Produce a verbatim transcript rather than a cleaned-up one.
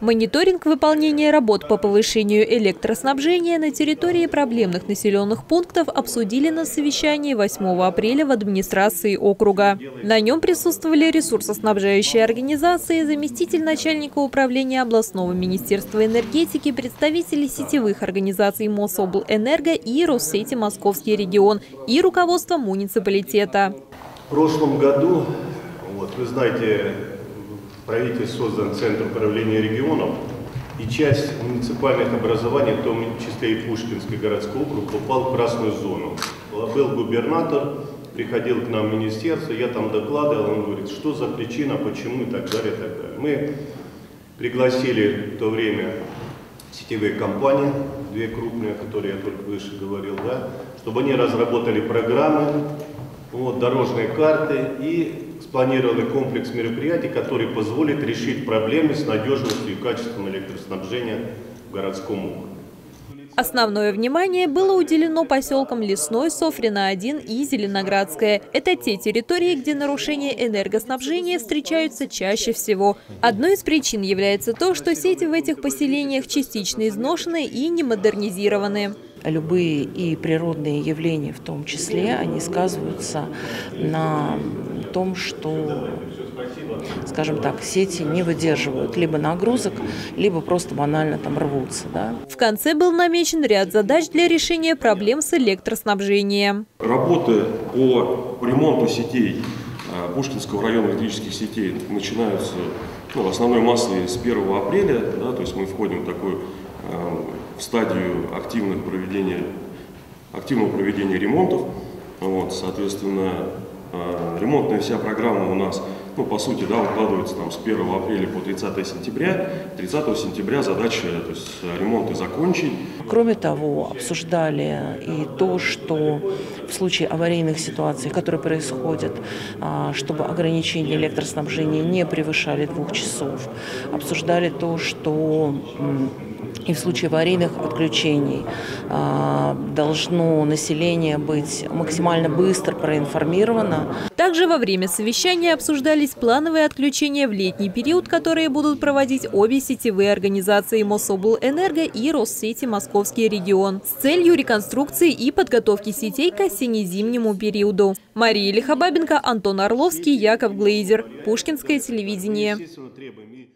Мониторинг выполнения работ по повышению электроснабжения на территории проблемных населенных пунктов обсудили на совещании восьмого апреля в администрации округа. На нем присутствовали ресурсоснабжающие организации, заместитель начальника управления областного министерства энергетики, представители сетевых организаций Мособлэнерго и Россети Московский регион и руководство муниципалитета. В прошлом году, вот, вы знаете, в правительстве создан Центр управления регионов, и часть муниципальных образований, в том числе и Пушкинский городской округ, попал в красную зону. Был губернатор, приходил к нам в министерство, я там докладывал, он говорит, что за причина, почему и так далее, и так далее. Мы пригласили в то время сетевые компании, две крупные, которые я только выше говорил, да, чтобы они разработали программы, вот, дорожные карты и спланировали комплекс мероприятий, который позволит решить проблемы с надежностью и качеством электроснабжения в городском округе. Основное внимание было уделено поселкам Лесной, Софрино один и Зеленоградское. Это те территории, где нарушения энергоснабжения встречаются чаще всего. Одной из причин является то, что сети в этих поселениях частично изношены и не модернизированы. Любые и природные явления в том числе, они сказываются на том, что, скажем так, сети не выдерживают либо нагрузок, либо просто банально там рвутся. Да? В конце был намечен ряд задач для решения проблем с электроснабжением. Работы по ремонту сетей Пушкинского района электрических сетей начинаются, ну, основной массой с первого апреля, да, то есть мы входим в такую в стадию активных проведения, активного проведения ремонтов. Вот, соответственно, ремонтная вся программа у нас, ну, по сути, да, укладывается там с первого апреля по тридцатое сентября. тридцатого сентября задача, то есть, ремонты закончить. Кроме того, обсуждали и то, что в случае аварийных ситуаций, которые происходят, чтобы ограничения электроснабжения не превышали двух часов. Обсуждали то, что и в случае аварийных отключений должно население быть максимально быстро проинформировано. Также во время совещания обсуждались плановые отключения в летний период, которые будут проводить обе сетевые организации Мособлэнерго и Россети Московский регион с целью реконструкции и подготовки сетей к осенне-зимнему периоду. Мария Лихобабенко, Антон Орловский, Яков Глейзер. Пушкинское телевидение.